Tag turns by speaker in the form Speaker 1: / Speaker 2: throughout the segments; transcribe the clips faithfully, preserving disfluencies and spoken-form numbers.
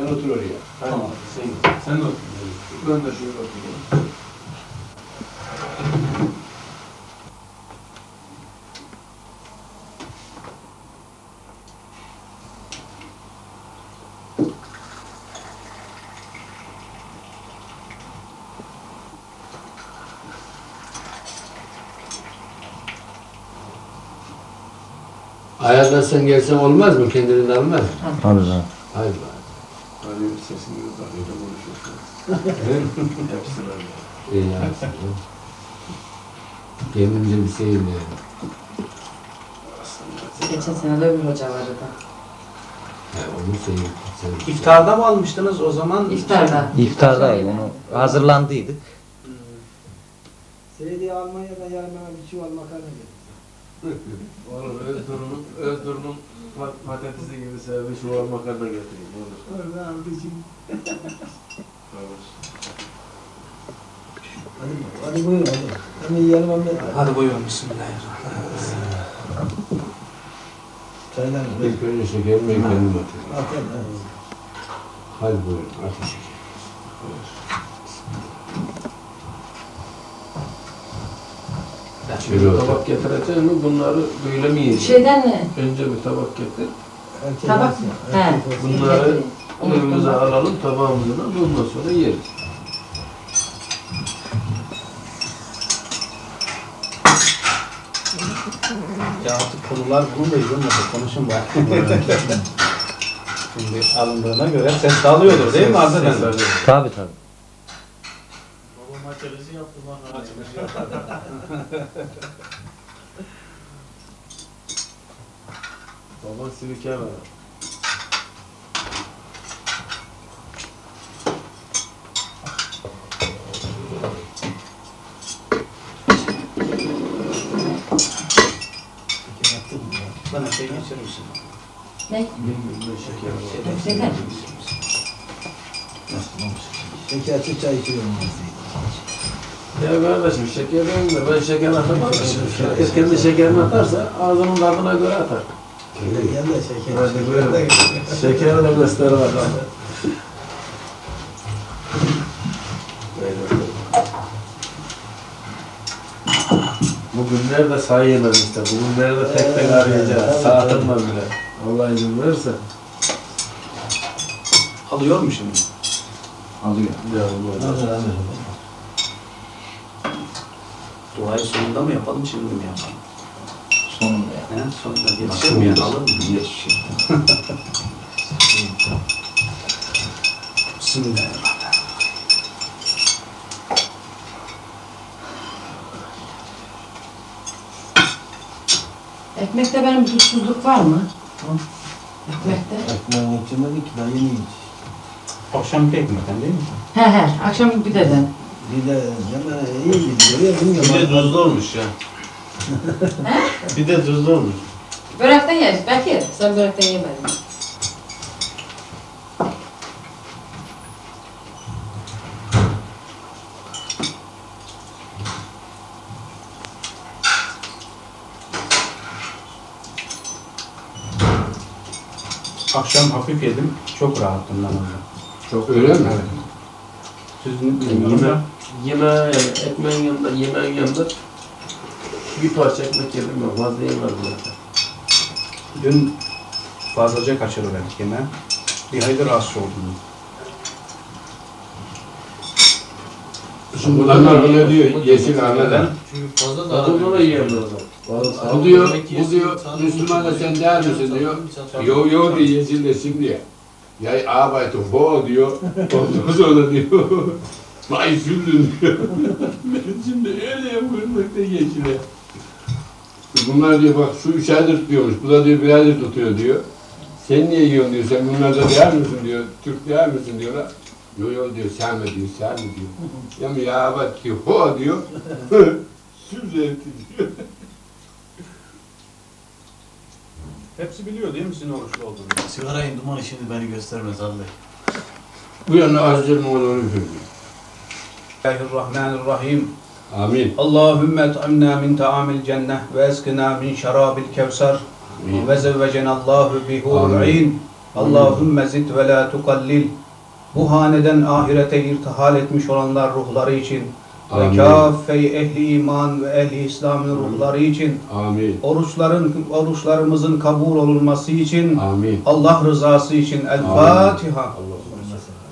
Speaker 1: otur oraya.
Speaker 2: Tamam. Sen, sen de otur. Ben de şöyle oturayım.
Speaker 1: Ayarlarsan gelsen olmaz mı? Kendini almaz mı?
Speaker 3: Alır abi.
Speaker 1: Hayır.
Speaker 2: Hani sesini yukarıda konuşuyorsun. Hepsi böyle.
Speaker 1: İyi yapsın. Kendimce bir şey yani.
Speaker 4: Geçen sene de öbür hoca vardı.
Speaker 1: He, onu seveyim. Sen
Speaker 5: İftarda mı almıştınız o zaman?
Speaker 4: İftarda.
Speaker 3: İftardaydı onu. Hazırlandıydık.
Speaker 6: Seydi Almanya'da yarın bana bir çuval makarna getirdi.
Speaker 2: Olur, Özdur'un, Özdur'un patatesi gibi sebebi çuval makarna getireyim. Olur.
Speaker 6: Orada abicim.
Speaker 2: Olur.
Speaker 6: Hadi, hadi buyur hadi. Hemen yiyelim hemen.
Speaker 5: Hadi buyurun, bismillahirrahmanirrahim.
Speaker 6: Çaylar mı?
Speaker 1: ilk önce şekerimi kendim atayım.
Speaker 6: Aferin. Evet.
Speaker 1: Hadi buyurun, atın şeker.
Speaker 2: Şimdi tabak getireceğim mi? Bunları böyle mi yiyeceğim?
Speaker 4: Şeyden ne?
Speaker 2: Önce bir tabak getir.
Speaker 6: Erkek
Speaker 4: Tabak
Speaker 6: olsun,
Speaker 4: mı?
Speaker 6: erkek
Speaker 4: He.
Speaker 6: olsun.
Speaker 2: Bunları önümüze alalım, tabağımızdan, ondan sonra yeriz.
Speaker 5: Ya artık konular bunu da izlemedi. Konuşun bak. Şimdi alındığına göre ses alıyordur değil mi Arda Efendi?
Speaker 3: Tabii tabii.
Speaker 7: Babam acelesi yaptı bana.
Speaker 2: Baban sirke var.
Speaker 5: Bana şey geçirir misin?
Speaker 4: Ne?
Speaker 2: Bilmiyorum, şeker var.
Speaker 4: Şeker.
Speaker 6: Şekersiz çay içiyorum.
Speaker 2: Ya kardeşim şeker değil de ben şeker atamam. Herkes kendi şekerini atarsa ağzının tadına göre atar.
Speaker 6: Gel de şeker.
Speaker 2: Hadi buyurun. Şekeri de göster bakalım. Bugünlerde sayıyla işte, bugünlerde tek tek arayacağız. Saatimle bile. Allah izin verirse.
Speaker 5: Alıyor mu şimdi?
Speaker 3: Alıyor.
Speaker 2: Ya Allah.
Speaker 6: Hazır hazır.
Speaker 5: Duayı sonunda mı yapalım, şimdi mi yapalım?
Speaker 3: Sonunda ya.
Speaker 5: He? Sonunda yetişir mi yani? Alır mı?
Speaker 3: Yetişir.
Speaker 5: Bismillahirrahmanirrahim.
Speaker 4: Ekmekte benim tuzsuzluk var mı? Ekmekte.
Speaker 6: Ekmeğini içemedik ki daha yeni iç.
Speaker 5: Akşamki ekmekten değil mi?
Speaker 4: He he. Akşam bir deden.
Speaker 6: Bir de hemen iyi gidiyor ya bilmiyorum.
Speaker 7: Bir de tuzlu olmuş ya. Bir de tuzlu olmuş.
Speaker 4: Börekten yeriz. Belki yeriz. Sen börekten yemedin.
Speaker 5: Akşam hafif yedim. Çok rahattım namazda.
Speaker 1: Çok öyle mi?
Speaker 5: Evet. Sizin
Speaker 2: Yeme, yeme, yani ekmeğin yanında, yemeğin yanında bir parça ekmek yedim ben, fazla yemedim zaten.
Speaker 5: dün fazlaca kaçırıverdik yemeği. Bir hayli rahatsız oldum.
Speaker 1: Şimdi bunlar böyle diyor, yeşil anladan.
Speaker 7: Çünkü fazla da
Speaker 2: Okulda da yiyemiyorlar.
Speaker 1: Bu diyor, bu diyor, Müslüman da sen değer misin diyor. Yo yo diyor, yeşil de şimdi ya. Ya arbeite ho diyor, ondan sonra diyor, vay sürdün diyor. Ben şimdi öyle yapıyorum bak da yeşile. Bunlar diyor bak şu üç aydır tutuyormuş, bu da diyor bir aydır tutuyor diyor. Sen niye yiyorsun diyor, sen bunlarda değer misin diyor, Türk değer misin diyorlar. Yo yo diyor, sen mi diyor, sen mi diyor. Ya mı ya bak diyor, ho diyor, sür zevki diyor.
Speaker 5: Hepsi biliyor değil mi sizin oruçlu olduğunu?
Speaker 7: Sigarayın dumanı şimdi beni göstermez Allah.
Speaker 1: Bu yana Aziz'in oğlunu söylüyor.
Speaker 5: Bismillahirrahmanirrahim.
Speaker 1: Amin.
Speaker 5: Allahümme et'imna min ta'amil cenneh ve eskina min şarabil kevser ve zevvecenallahu bihur'in Allahümme zid ve la tukallil. Bu haneden ahirete irtihal etmiş olanlar ruhları için ve
Speaker 1: Amin.
Speaker 5: kâfe-i ehli iman ve ehli İslam'ın ruhları için,
Speaker 1: Amin.
Speaker 5: oruçların oruçlarımızın kabul olunması için,
Speaker 1: Amin.
Speaker 5: Allah rızası için. El Fatiha.
Speaker 1: Allahümme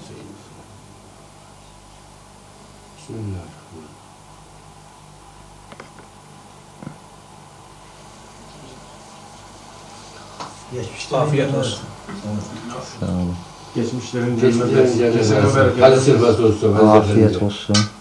Speaker 1: Bismillah.
Speaker 6: Geçmişte
Speaker 5: Afiyet olsun.
Speaker 3: Sağ olun.
Speaker 2: Geçmişlerin
Speaker 1: Geçmişlerin
Speaker 2: cennete,
Speaker 1: cennetine.
Speaker 2: kesene bereket.
Speaker 1: Hadi sırf olsun.
Speaker 3: Afiyet olsun.